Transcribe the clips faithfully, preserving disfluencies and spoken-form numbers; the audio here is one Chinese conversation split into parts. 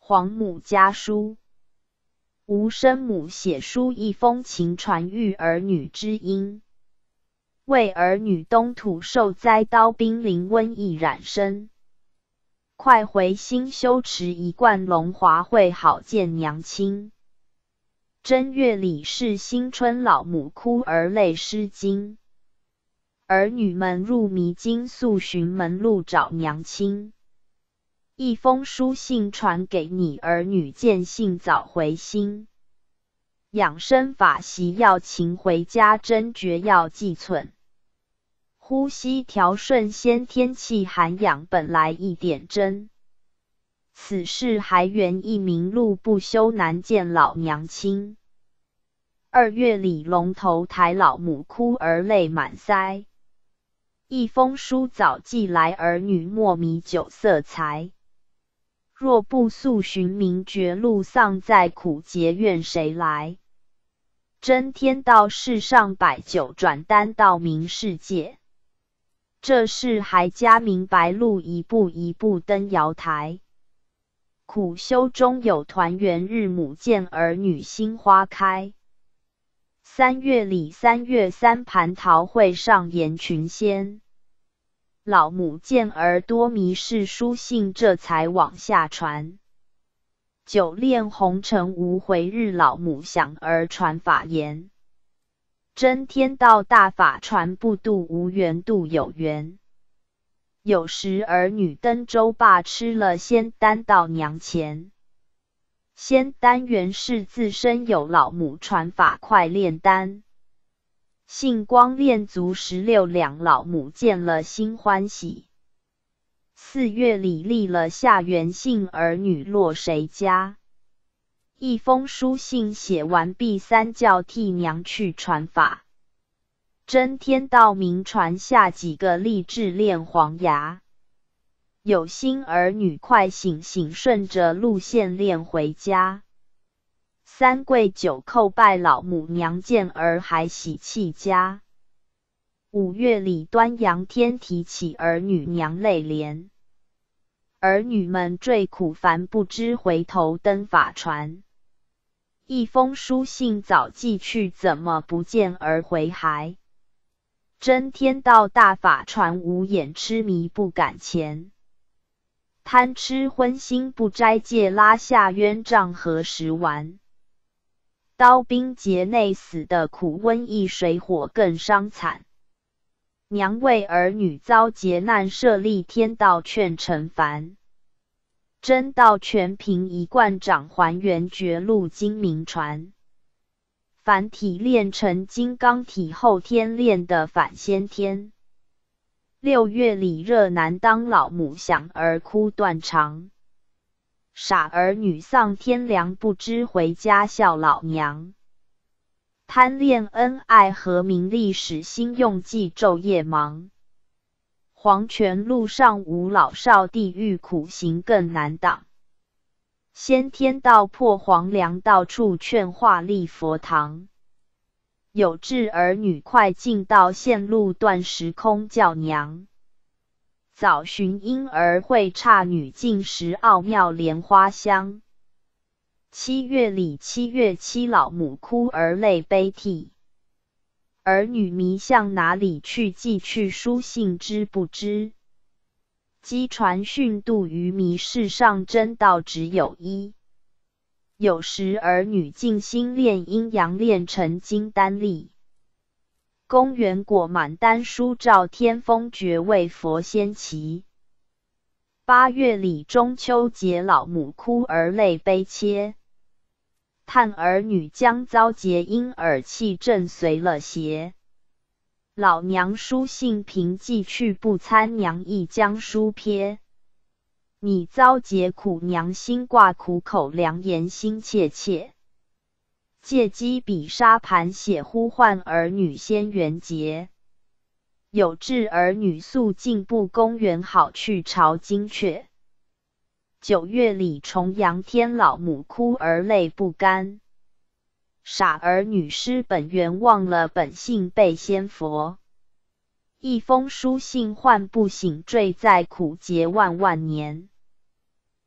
皇母家书。吾生母写书一封情传育儿女之音，为儿女东土受灾刀兵临瘟疫染身，快回新修持一贯龙华会好见娘亲。正月里是新春，老母哭儿泪湿巾，儿女们入迷津速寻门路找娘亲。一封书信传给你，儿女见信早回心。养生法习要勤回家，真诀要记存。呼吸调顺先天气涵养，本来一点真。此事还缘一名路不修，难见老娘亲。二月里龙头抬，老母哭儿泪满腮。一封书早寄来，儿女莫迷酒色财。若不速寻明觉路，丧在苦节怨谁来？真天道世上百九，转单到明世界。这事还加明白路，一步一步登瑶台。苦修中有团圆日，母见儿女心花开。三月里三月三，蟠桃会上言群仙。老母见儿多迷事，书信这才往下传。久恋红尘无回日，老母想儿传法言。真天道大法传不度，无缘度有缘。有时儿女登舟罢，吃了仙丹到娘前。仙丹原是自身有，老母传法快炼丹。杏光炼足十六两，老母见了心欢喜。四月里立了下元姓，儿女落谁家？一封书信写完毕，三叫替娘去传法。真天道明传下几个立志炼黄牙。有心儿女快醒醒，顺着路线练回家。三跪九叩拜老母娘，见儿还喜气家。五月里端阳天，提起儿女娘泪怜。儿女们坠苦烦，不知回头登法传。一封书信早寄去，怎么不见儿回还？真天道大法传，无眼痴迷不敢前。贪吃荤腥不斋戒，拉下冤杖何时完？刀兵劫内死的苦，瘟疫水火更伤惨。娘为儿女遭劫难，设立天道劝臣凡。真道全凭一贯掌，还原绝路精明传。凡体炼成金刚体，后天炼的反先天。六月里热难当，老母想儿哭断肠。傻儿女丧天良，不知回家孝老娘。贪恋恩爱和名利，使心用计，昼夜忙。黄泉路上无老少，地狱苦行更难挡。先天道破黄梁，到处劝化立佛堂。有志儿女快进道，线路断时空叫娘。早寻婴儿会，刹女进食奥妙莲花香。七月里七月七，老母哭儿泪悲涕。儿女迷向哪里去？寄去书信知不知？机传讯度愚迷，世上真道只有一。有时儿女静心炼阴阳，炼成金丹力。公园果满丹书，照天风觉为佛仙奇。八月里中秋节，老母哭儿泪悲切。叹儿女将遭劫，因耳气震随了邪。老娘书信凭寄去，不参娘亦将书撇。你遭劫苦，娘心挂苦口良言，心切切。借机笔沙盘写，呼唤儿女先圆结。有志儿女速进步，公园好去朝金阙。九月里重阳天，老母哭儿泪不甘。傻儿女失本源，忘了本性被仙佛。一封书信唤不醒，坠在苦劫万万年。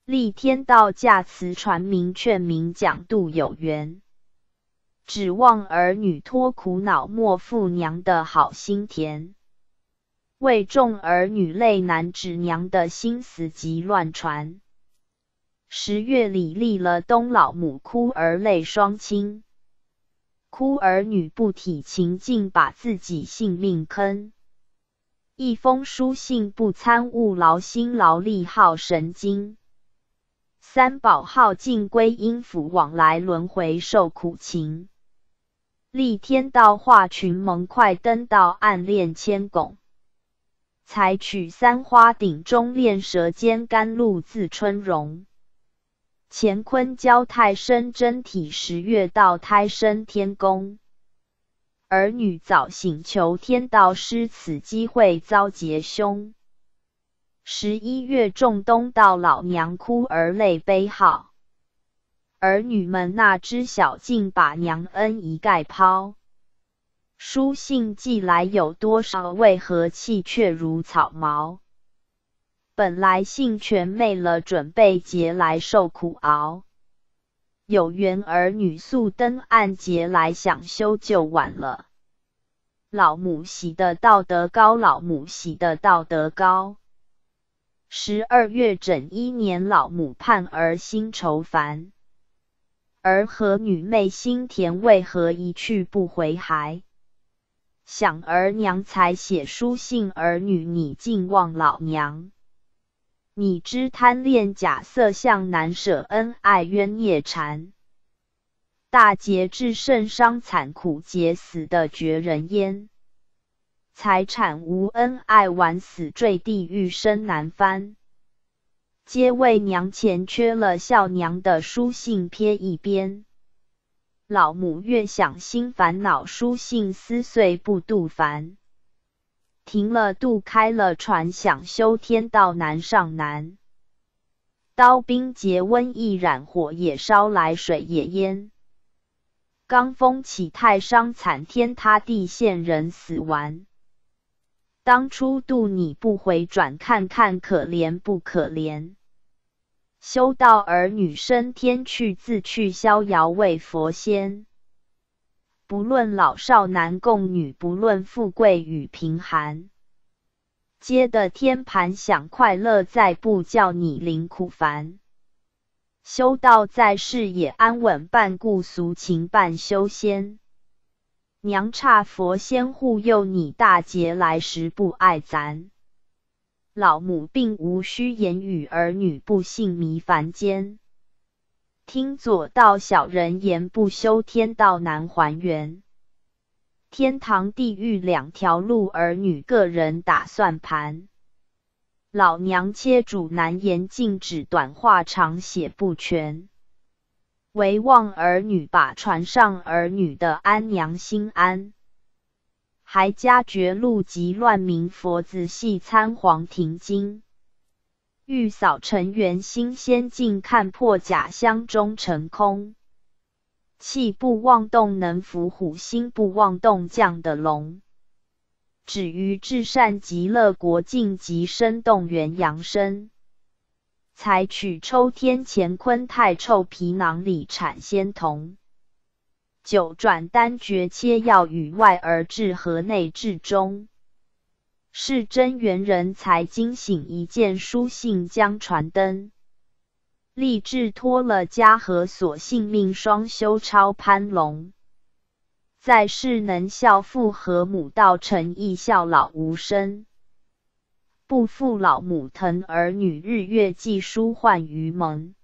立天道驾慈传明劝明讲度有缘，指望儿女脱苦恼莫负娘的好心田。为众儿女泪难止，娘的心思急乱传。十月里立了冬，老母哭儿泪双倾，哭儿女不体情境，把自己性命坑。一封书信不参悟，劳心劳力耗神经。三宝耗尽归阴府，往来轮回受苦情。立天道化群蒙，快登到暗恋千拱。采取三花顶中炼，舌尖甘露自春荣。乾坤交太生真体，十月到胎生天宫。儿女早醒求天道，失此机会遭劫凶。十一月仲冬到，老娘哭儿泪悲号。儿女们那知晓，竟把娘恩一概抛。书信寄来有多少，为何弃却如草毛？本来信全昧了，准备劫来受苦熬。有缘儿女速登岸，劫来想修就晚了。老母喜的道德高，老母喜的道德高。十二月整一年，老母盼儿心愁烦。儿和女妹心甜，为何一去不回还？想儿娘才写书信，儿女你竟忘老娘。你知贪恋假色相，难舍恩爱冤孽缠。大劫至甚伤惨苦，劫死的绝人烟。财产无恩爱，晚死坠地狱生难翻。皆为娘钱缺了，孝娘的书信撇一边。老母越想心烦恼，书信撕碎不度烦。停了渡，开了船，想修天道难上难。刀兵劫瘟疫染，火也烧来，水也淹。罡风起，太伤惨，天塌地陷，人死完。当初渡你不回转，看看可怜不可怜？修道儿女升天去，自去逍遥为佛仙。不论老少男共女，不论富贵与贫寒，皆的天盘享快乐，再不叫你临苦烦。修道在世也安稳，半故俗情半修仙。娘差佛仙护佑你，大劫来时不爱咱。老母并无需言语，儿女不信迷凡间。听左道小人言，不修天道难还原。天堂地狱两条路，儿女个人打算盘。老娘切主难言，禁止短话长写不全。唯望儿女把船上，儿女的安娘心安。还加绝路及乱民，佛子细参黄庭经。欲扫尘缘心仙境，看破假相中成空。气不妄动能伏虎，心不妄动降的龙。止于至善极乐国境，及生动元阳身。采取抽天乾坤太臭皮囊里产仙童。九转丹诀切要与外而治，和内治中。是真元人才惊醒，一件书信将传登。立志脱了家和所，性命双修超攀龙。在世能孝父和母，道成义孝老无生。不负老母疼，儿女日月寄书唤于盟。